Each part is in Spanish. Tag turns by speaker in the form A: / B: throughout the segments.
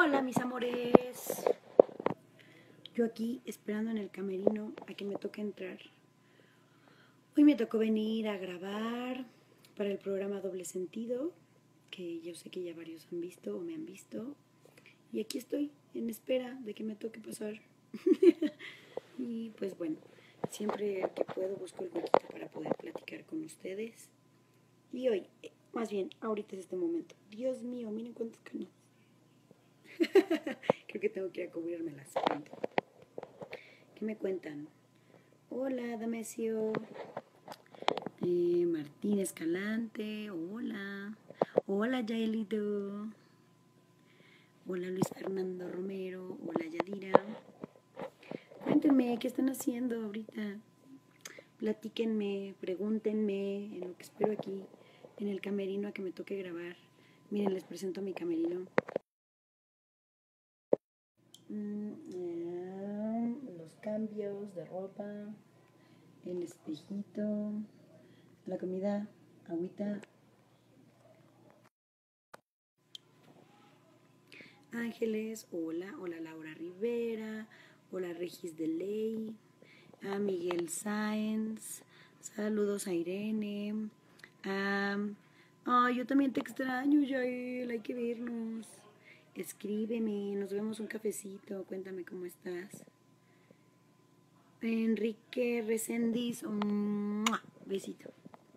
A: Hola, mis amores. Yo aquí esperando en el camerino a que me toque entrar. Hoy me tocó venir a grabar para el programa Doble Sentido, que yo sé que ya varios han visto o me han visto. Y aquí estoy en espera de que me toque pasar. Y pues bueno, siempre que puedo busco el huequito para poder platicar con ustedes. Y hoy, más bien, ahorita es este momento. Dios mío, miren cuántas canas. Creo que tengo que ir a cubrírmelas pronto. ¿Qué me cuentan? Hola, Damesio. Martín Escalante. Hola. Hola, Yaelito. Hola, Luis Fernando Romero. Hola, Yadira. Cuéntenme, ¿qué están haciendo ahorita? Platíquenme, pregúntenme en lo que espero aquí, en el camerino a que me toque grabar. Miren, les presento mi camerino. Los cambios de ropa, el espejito, la comida, agüita. Ángeles, hola, hola Laura Rivera, hola Regis de Ley, a Miguel Sáenz, saludos a Irene, yo también te extraño, Yael, hay que vernos. Escríbeme, nos vemos un cafecito, cuéntame cómo estás. Enrique Resendiz, besito.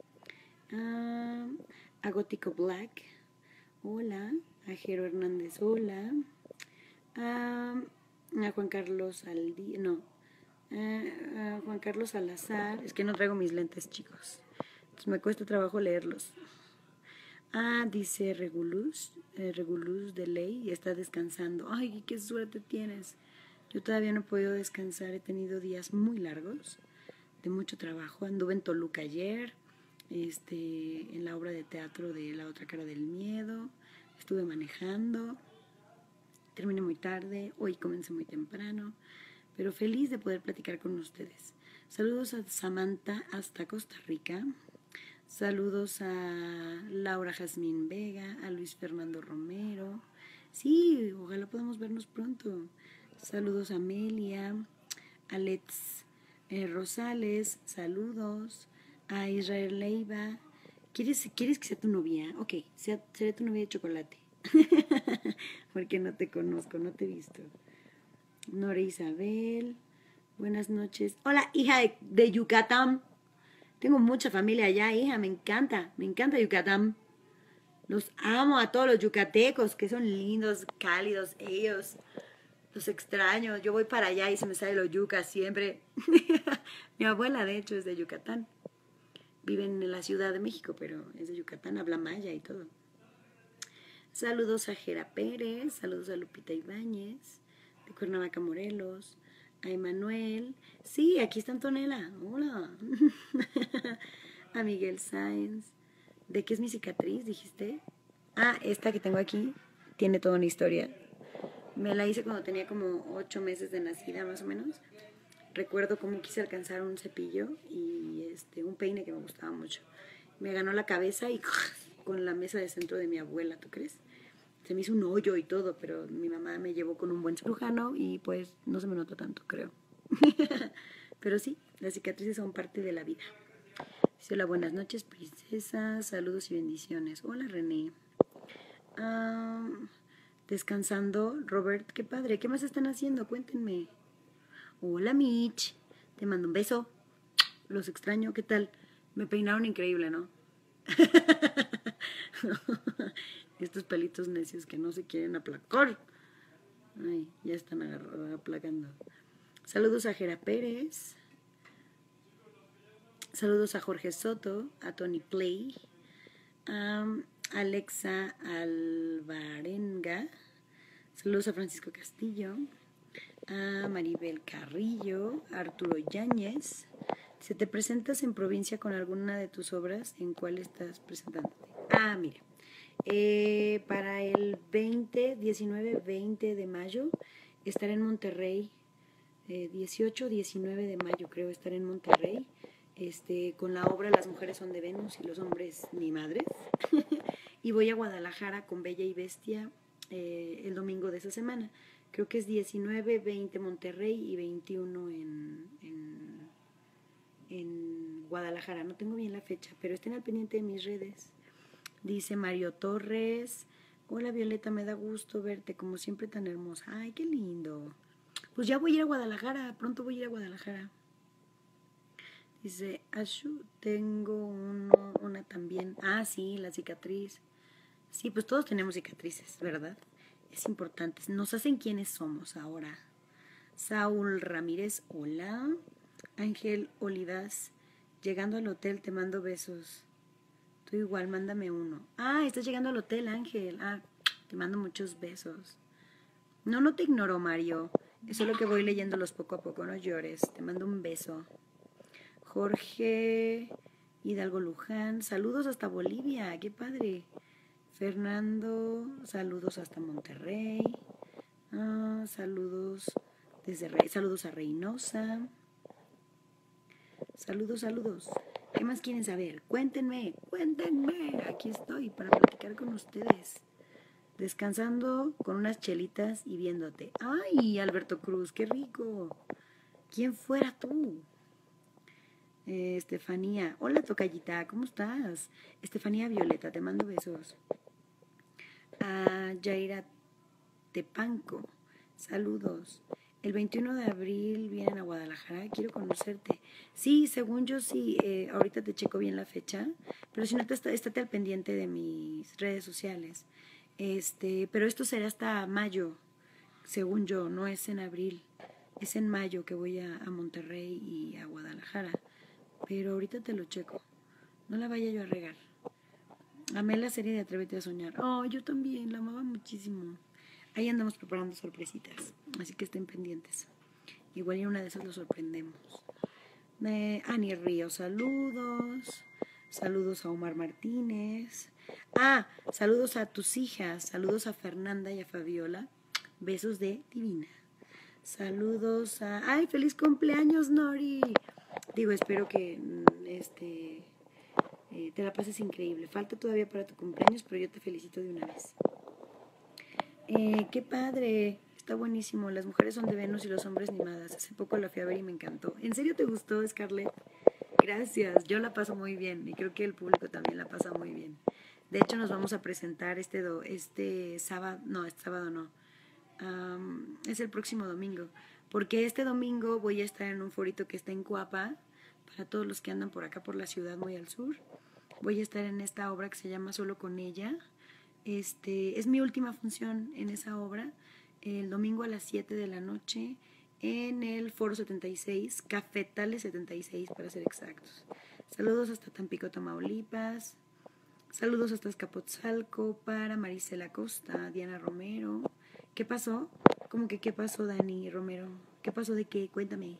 A: A Gótico Black, hola. A Jero Hernández, hola. A Juan Carlos Aldi, no. A Juan Carlos Salazar, es que no traigo mis lentes, chicos. Entonces me cuesta trabajo leerlos. Dice Regulus de Ley, y está descansando. Ay, qué suerte tienes. Yo todavía no he podido descansar, he tenido días muy largos, de mucho trabajo. Anduve en Toluca ayer, en la obra de teatro de La otra cara del miedo. Estuve manejando, terminé muy tarde, hoy comencé muy temprano, pero feliz de poder platicar con ustedes. Saludos a Samantha hasta Costa Rica. Saludos a Laura Jazmín Vega, a Luis Fernando Romero. Sí, ojalá podamos vernos pronto. Saludos a Amelia, a Let's Rosales, saludos a Israel Leiva. ¿Quieres que sea tu novia? Ok, seré tu novia de chocolate. Porque no te conozco, no te he visto. Nora Isabel, buenas noches. Hola, hija de Yucatán. Tengo mucha familia allá, hija, me encanta Yucatán. Los amo a todos los yucatecos, que son lindos, cálidos, ellos. Los extraño, yo voy para allá y se me sale los yucas siempre. Mi abuela, de hecho, es de Yucatán. Vive en la Ciudad de México, pero es de Yucatán, habla maya y todo. Saludos a Jera Pérez, saludos a Lupita Ibáñez, de Cuernavaca, Morelos, a Emanuel. Sí, aquí está Antonella, hola. A Miguel Sáenz. ¿De qué es mi cicatriz, dijiste? Esta que tengo aquí tiene toda una historia. Me la hice cuando tenía como 8 meses de nacida, más o menos. Recuerdo cómo quise alcanzar un cepillo y un peine que me gustaba mucho. Me ganó la cabeza y con la mesa de centro de mi abuela, ¿tú crees? Se me hizo un hoyo y todo, pero mi mamá me llevó con un buen cirujano y pues no se me notó tanto, creo. Pero sí, las cicatrices son parte de la vida. Dice, hola, buenas noches, princesa, saludos y bendiciones. Hola, René. Descansando, Robert, qué padre. ¿Qué más están haciendo? Cuéntenme. Hola, Mitch. Te mando un beso. Los extraño. ¿Qué tal? Me peinaron increíble, ¿no? Estos pelitos necios que no se quieren aplacar. Ay, ya están aplacando. Saludos a Jera Pérez. Saludos a Jorge Soto, a Tony Play, a Alexa Alvarenga. Saludos a Francisco Castillo, a Maribel Carrillo, a Arturo Yáñez. Si te presentas en provincia con alguna de tus obras, ¿en cuál estás presentándote? Mira, para el 19-20 de mayo estaré en Monterrey. 18-19 de mayo creo estar en Monterrey. Con la obra Las mujeres son de Venus y los hombres ni madres. Y voy a Guadalajara con Bella y Bestia el domingo de esa semana. Creo que es 19, 20 Monterrey y 21 en Guadalajara. No tengo bien la fecha, pero estén al pendiente de mis redes. Dice Mario Torres. Hola Violeta, me da gusto verte, como siempre tan hermosa. Ay, qué lindo. Pues ya voy a ir a Guadalajara, pronto voy a ir a Guadalajara. Dice, Ashu, tengo una también. Ah, sí, la cicatriz. Sí, pues todos tenemos cicatrices, ¿verdad? Es importante. Nos hacen quienes somos ahora. Saúl Ramírez, hola. Ángel Olivas, llegando al hotel te mando besos. Tú igual, mándame uno. Ah, estás llegando al hotel, Ángel. Ah, te mando muchos besos. No, no te ignoro, Mario. Es solo que voy leyéndolos poco a poco, no llores. Te mando un beso. Jorge Hidalgo Luján, saludos hasta Bolivia, qué padre. Fernando, saludos hasta Monterrey. Saludos saludos a Reynosa. Saludos. ¿Qué más quieren saber? Cuéntenme. Aquí estoy para platicar con ustedes. Descansando con unas chelitas y viéndote. ¡Ay, Alberto Cruz, qué rico! ¿Quién fuera tú? Estefanía, hola tocallita, ¿cómo estás? Estefanía Violeta, te mando besos. Yaira Tepanco, saludos. El 21 de abril vienen a Guadalajara, quiero conocerte. Sí, según yo sí, ahorita te checo bien la fecha, pero si no, estate al pendiente de mis redes sociales. Pero esto será hasta mayo, según yo, no es en abril. Es en mayo que voy a Monterrey y a Guadalajara. Pero ahorita te lo checo. No la vaya yo a regar. Amé la serie de Atrévete a Soñar. Oh, yo también, la amaba muchísimo. Ahí andamos preparando sorpresitas. Así que estén pendientes. Igual en una de esas lo sorprendemos. Ani Ríos, saludos. Saludos a Omar Martínez. Saludos a tus hijas. Saludos a Fernanda y a Fabiola. Besos de Divina. Saludos a... ¡Ay, feliz cumpleaños, Nori! Digo, espero que te la pases increíble. Falta todavía para tu cumpleaños, pero yo te felicito de una vez. ¡Qué padre! Está buenísimo. Las mujeres son de Venus y los hombres nimadas. Hace poco la fui a ver y me encantó. ¿En serio te gustó, Scarlett? Gracias. Yo la paso muy bien y creo que el público también la pasa muy bien. De hecho, nos vamos a presentar este sábado. No, este sábado no. Es el próximo domingo. Porque este domingo voy a estar en un forito que está en Coapa. Para todos los que andan por acá, por la ciudad, muy al sur. Voy a estar en esta obra que se llama Solo con ella. Es mi última función en esa obra. El domingo a las 7 de la noche en el Foro 76, Cafetales 76 para ser exactos. Saludos hasta Tampico, Tamaulipas. Saludos hasta Azcapotzalco para Marisela Costa, Diana Romero. ¿Qué pasó? ¿Cómo que qué pasó, Dani Romero? ¿Qué pasó de qué? Cuéntame.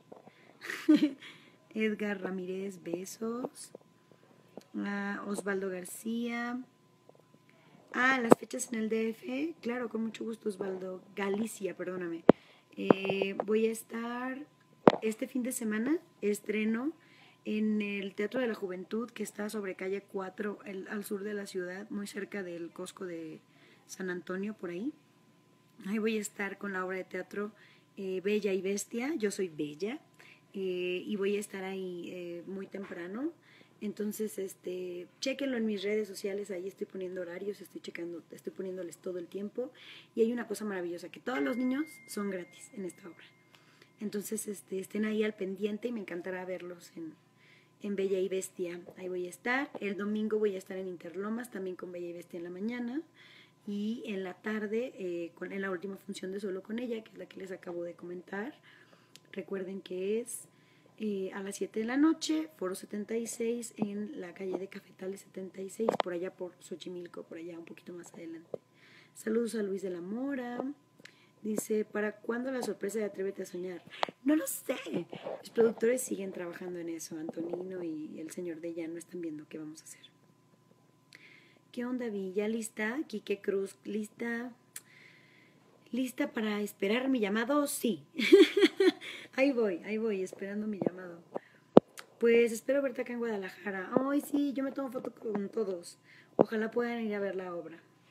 A: Edgar Ramírez, besos. Osvaldo García. Las fechas en el DF. Claro, con mucho gusto, Osvaldo. Galicia, perdóname. Voy a estar este fin de semana, estreno en el Teatro de la Juventud, que está sobre calle 4, al sur de la ciudad, muy cerca del Costco de San Antonio, por ahí. Ahí voy a estar con la obra de teatro Bella y Bestia. Yo soy Bella y voy a estar ahí muy temprano. Entonces, chéquenlo en mis redes sociales, ahí estoy poniendo horarios, estoy poniéndoles todo el tiempo. Y hay una cosa maravillosa, que todos los niños son gratis en esta obra. Entonces, estén ahí al pendiente y me encantará verlos en Bella y Bestia. Ahí voy a estar. El domingo voy a estar en Interlomas, también con Bella y Bestia en la mañana. Y en la tarde, en la última función de Solo con ella, que es la que les acabo de comentar. Recuerden que es a las 7 de la noche, Foro 76, en la calle de Cafetales 76, por allá por Xochimilco, por allá un poquito más adelante. Saludos a Luis de la Mora. Dice, ¿para cuándo la sorpresa de Atrévete a Soñar? No lo sé. Los productores siguen trabajando en eso. Antonino y el señor de ya no están viendo qué vamos a hacer. ¿Qué onda, Vi? ¿Ya lista? Quique Cruz, ¿lista? ¿Lista para esperar mi llamado? Sí. Ahí voy, esperando mi llamado. Pues espero verte acá en Guadalajara. Ay, sí, yo me tomo foto con todos. Ojalá puedan ir a ver la obra.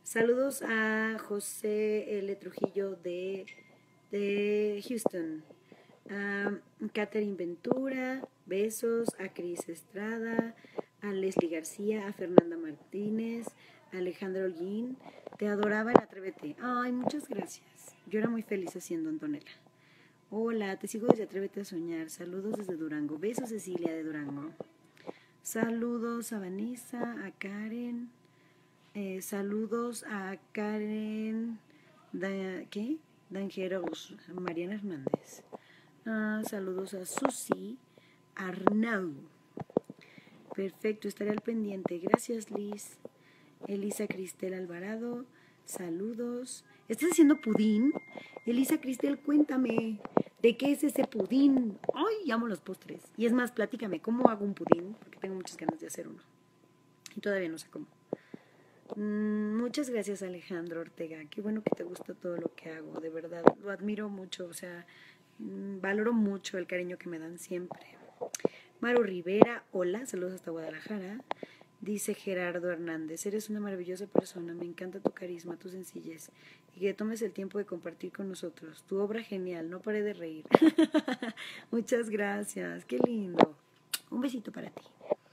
A: Saludos a José L. Trujillo de Houston. A Catherine Ventura, besos. A Cris Estrada, a Leslie García, a Fernanda Martínez, a Alejandro Holguín. Te adoraba en Atrévete. Ay, muchas gracias. Yo era muy feliz haciendo Antonella. Hola, te sigo desde Atrévete a Soñar. Saludos desde Durango. Besos, Cecilia de Durango. Saludos a Vanessa, a Karen. Saludos a Karen. ¿Qué? Danjeros. Mariana Hernández. Saludos a Susi Arnau. Perfecto, estaré al pendiente. Gracias, Liz. Elisa Cristel Alvarado. Saludos. ¿Estás haciendo pudín? Elisa Cristel, cuéntame. ¿De qué es ese pudín? ¡Ay, amo los postres! Y es más, platícame, ¿cómo hago un pudín? Porque tengo muchas ganas de hacer uno. Y todavía no sé cómo. Muchas gracias, Alejandro Ortega. Qué bueno que te gusta todo lo que hago, de verdad. Lo admiro mucho, o sea, valoro mucho el cariño que me dan siempre. Maru Rivera, hola, saludos hasta Guadalajara. Dice Gerardo Hernández, eres una maravillosa persona, me encanta tu carisma, tu sencillez y que tomes el tiempo de compartir con nosotros. Tu obra genial, no paré de reír. Muchas gracias, qué lindo. Un besito para ti.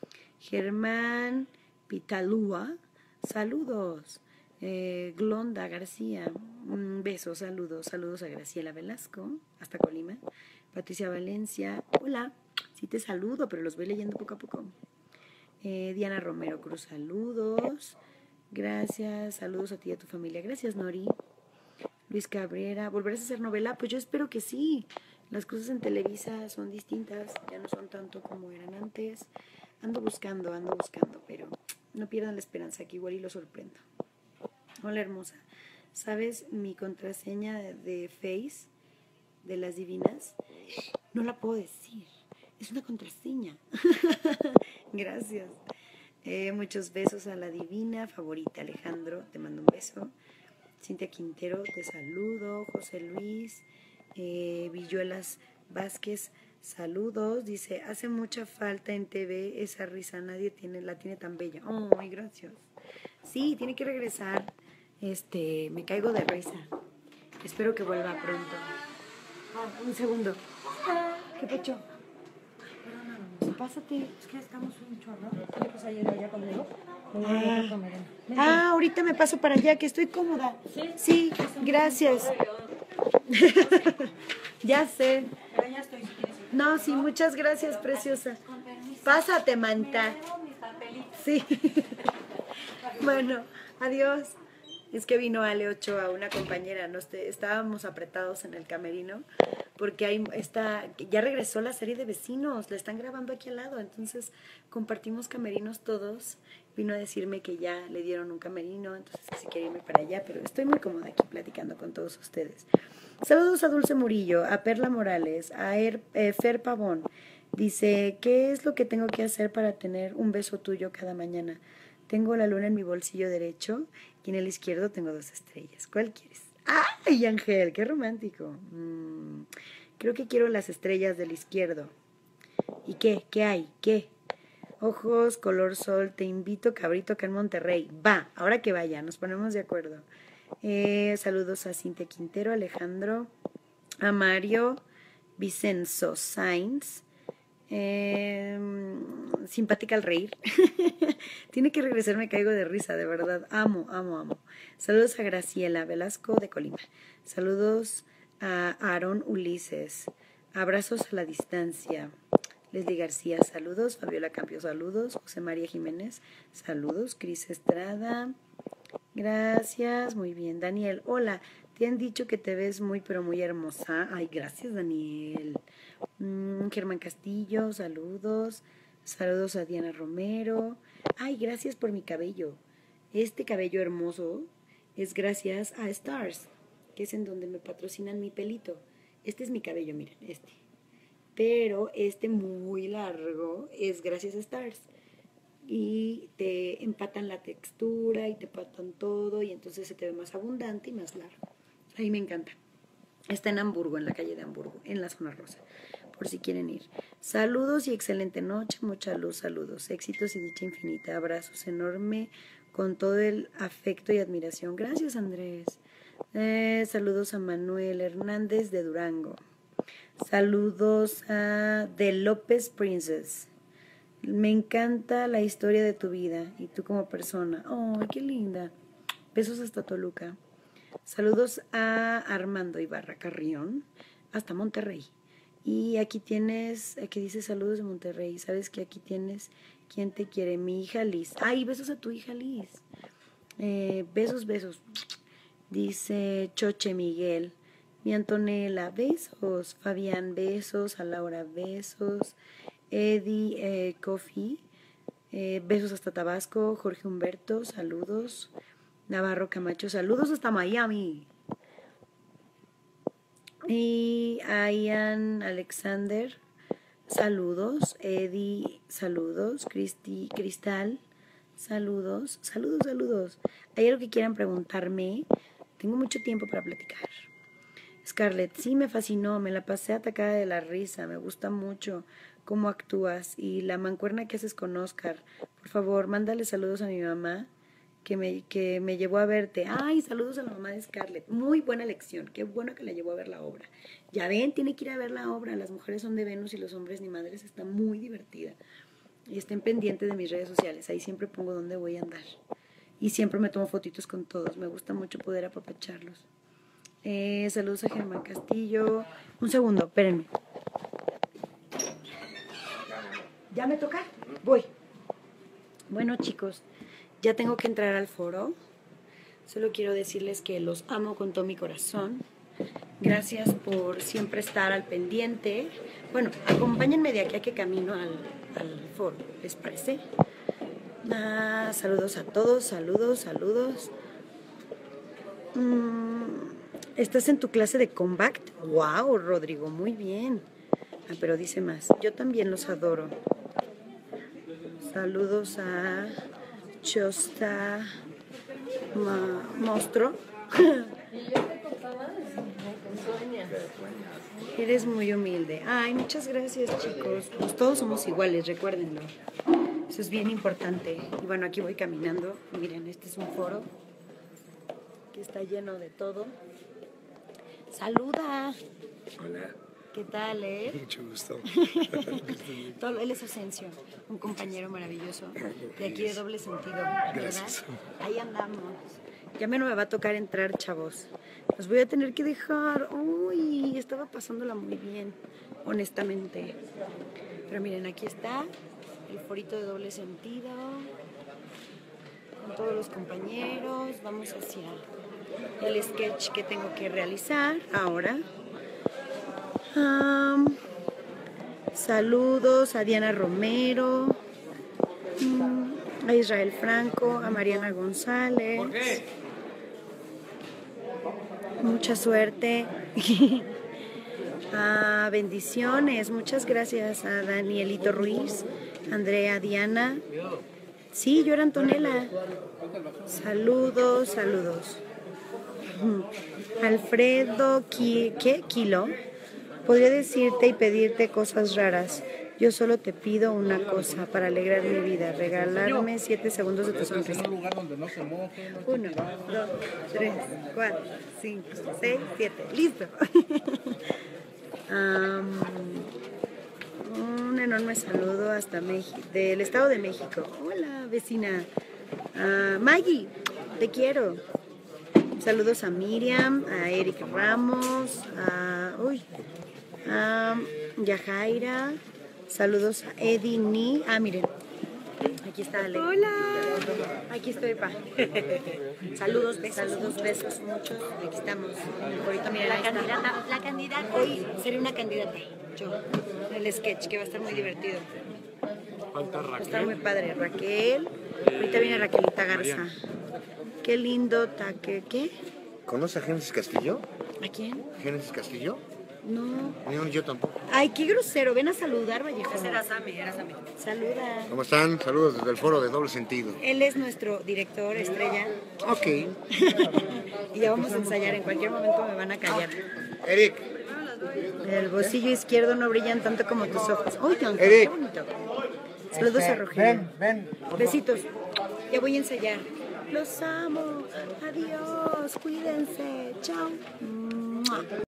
A: Germán Pitalúa, saludos. Glonda García, un beso, saludos. Saludos a Graciela Velasco, hasta Colima. Patricia Valencia, hola, sí te saludo, pero los voy leyendo poco a poco. Diana Romero Cruz, saludos. Gracias, saludos a ti y a tu familia. Gracias, Nori. Luis Cabrera, ¿volverás a hacer novela? Pues yo espero que sí. Las cosas en Televisa son distintas, ya no son tanto como eran antes. Ando buscando, pero no pierdan la esperanza, que igual y lo sorprendo. Hola, hermosa. ¿Sabes mi contraseña de Face de las divinas? No la puedo decir. Es una contraseña. Gracias. Muchos besos a la divina favorita. Alejandro, te mando un beso. Cintia Quintero, te saludo. José Luis. Villuelas Vázquez, saludos. Dice, hace mucha falta en TV esa risa. Nadie la tiene tan bella. Ay, gracias. Sí, tiene que regresar. Me caigo de risa. Espero que vuelva pronto. Un segundo. ¿Qué pecho? Pásate.
B: Es que estamos un chorro. Pues ayer allá conmigo.
A: Ahorita me paso para allá, que estoy cómoda. Sí, gracias. Ya sé.
B: Pero ya estoy, si quieres ir.
A: No, sí, muchas gracias, preciosa. Pásate, manta. Sí. Bueno, adiós. Es que vino Ale Ochoa, una compañera, estábamos apretados en el camerino porque ya regresó la serie de Vecinos, la están grabando aquí al lado, entonces compartimos camerinos todos. Vino a decirme que ya le dieron un camerino, entonces que si quiere irme para allá, pero estoy muy cómoda aquí platicando con todos ustedes. Saludos a Dulce Murillo, a Perla Morales, a Fer Pavón. Dice, ¿qué es lo que tengo que hacer para tener un beso tuyo cada mañana? Tengo la luna en mi bolsillo derecho y en el izquierdo tengo 2 estrellas. ¿Cuál quieres? ¡Ay, Ángel! ¡Qué romántico! Creo que quiero las estrellas del izquierdo. ¿Y qué? ¿Qué hay? ¿Qué? Ojos, color sol, te invito, cabrito, acá en Monterrey. Va, ahora que vaya, nos ponemos de acuerdo. Saludos a Cintia Quintero, Alejandro, a Mario, Vicenzo Sainz. Simpática al reír. Tiene que regresar, me caigo de risa, de verdad. Amo. Saludos a Graciela Velasco de Colima. Saludos a Aarón Ulises. Abrazos a la distancia. Leslie García, saludos. Fabiola Campio, saludos. José María Jiménez, saludos. Cris Estrada, gracias. Muy bien. Daniel, hola. Te han dicho que te ves muy, pero muy hermosa. Ay, gracias, Daniel. Germán Castillo, saludos. Saludos a Diana Romero. Ay, gracias por mi cabello. Este cabello hermoso es gracias a Stars, que es en donde me patrocinan mi pelito. Este es mi cabello, miren, este. Pero este muy largo es gracias a Stars. Y te empatan la textura y te empatan todo y entonces se te ve más abundante y más largo. A mí me encanta. Está en Hamburgo, en la calle de Hamburgo, en la zona rosa, por si quieren ir. Saludos y excelente noche, mucha luz, saludos, éxitos y dicha infinita, abrazos enorme, con todo el afecto y admiración. Gracias, Andrés. Saludos a Manuel Hernández de Durango. Saludos a De López Princess. Me encanta la historia de tu vida y tú como persona. ¡Oh, qué linda! Besos hasta Toluca. Saludos a Armando Ibarra Carrión, hasta Monterrey. Y aquí tienes, aquí dice saludos de Monterrey. Sabes que aquí tienes quien te quiere, mi hija Liz. ¡Ay, besos a tu hija Liz! Besos, besos. Dice Choche Miguel. Mi Antonella, besos. Fabián, besos. A Laura, besos. Eddie, Coffee. Besos hasta Tabasco. Jorge Humberto, saludos. Navarro Camacho, saludos hasta Miami. Y Ian Alexander, saludos. Eddie, saludos. Cristal, saludos. Saludos. ¿Hay algo que quieran preguntarme? Tengo mucho tiempo para platicar. Scarlett, sí, me fascinó, me la pasé atacada de la risa, me gusta mucho cómo actúas y la mancuerna que haces con Oscar. Por favor, mándale saludos a mi mamá que me llevó a verte. Ay, saludos a la mamá de Scarlett. Muy buena lección, qué bueno que la llevó a ver la obra. Ya ven, tiene que ir a ver la obra. Las mujeres son de Venus y los hombres ni madres. Está muy divertida. Y estén pendientes de mis redes sociales, ahí siempre pongo dónde voy a andar. Y siempre me tomo fotitos con todos, me gusta mucho poder apapacharlos. Saludos a Germán Castillo. Un segundo, espérenme. ¿Ya me toca? Voy. Bueno, chicos, ya tengo que entrar al foro. Solo quiero decirles que los amo con todo mi corazón. Gracias por siempre estar al pendiente. Bueno, acompáñenme de aquí a que camino al foro, ¿les parece? Saludos a todos, saludos. ¿Estás en tu clase de Combat? ¡Wow, Rodrigo! Muy bien. Pero dice más. Yo también los adoro. Saludos a Chosta Monstruo. Eres muy humilde. Ay, muchas gracias, chicos. Pues todos somos iguales, recuérdenlo. Eso es bien importante. Y bueno, aquí voy caminando. Miren, este es un foro que está lleno de todo. ¡Saluda!
C: Hola.
A: ¿Qué tal,
C: Mucho gusto.
A: Él es Asensio, un compañero maravilloso de aquí de Doble Sentido, ¿verdad?
C: Gracias.
A: Ahí andamos. Ya no me va a tocar entrar, chavos. Los voy a tener que dejar. Uy, estaba pasándola muy bien, honestamente. Pero miren, aquí está el forito de Doble Sentido. Con todos los compañeros. Vamos hacia el sketch que tengo que realizar ahora. Saludos a Diana Romero, a Israel Franco, a Mariana González. Mucha suerte. Bendiciones. Muchas gracias a Danielito Ruiz, Andrea, Diana. Sí, yo era Antonella. Saludos. Alfredo Kilo. Podría decirte y pedirte cosas raras. Yo solo te pido una cosa para alegrar mi vida, regalarme 7 segundos de tu sonrisa. 1, 2, 3, 4, 5, 6, 7. ¡Listo! Un enorme saludo hasta México, del Estado de México. Hola, vecina. Maggie, te quiero. Saludos a Miriam, a Eric Ramos, a Yajaira. Saludos a Eddie Ni. Miren, aquí está Ale. Hola. Aquí estoy, pa. Saludos, besos, muchos. Aquí estamos. Ahorita miren,
B: La candidata.
A: hoy seré una candidata. Yo, el sketch, que va a estar muy divertido.
C: Falta
A: Va a estar
C: Raquel.
A: muy padre. Raquel. Ahorita viene Raquelita Garza. Qué lindo taque. ¿Qué?
D: ¿Conoce a Génesis Castillo?
A: ¿A quién?
D: ¿Génesis Castillo?
A: No.
D: No, yo tampoco.
A: Ay, qué grosero. Ven a saludar, Vallejo.
B: Era Sammy.
A: Saluda.
D: ¿Cómo están? Saludos desde el foro de Doble Sentido.
A: Él es nuestro director estrella.
D: Ok.
A: Y ya vamos a ensayar. En cualquier momento me van a callar.
D: Eric.
A: El bolsillo izquierdo no brillan tanto como tus ojos. Oigan,
D: Eric.
A: qué bonito. Saludos a Rogelio.
D: Ven.
A: Besitos. Ya voy a ensayar. Los amo. Adiós. Cuídense. Chao.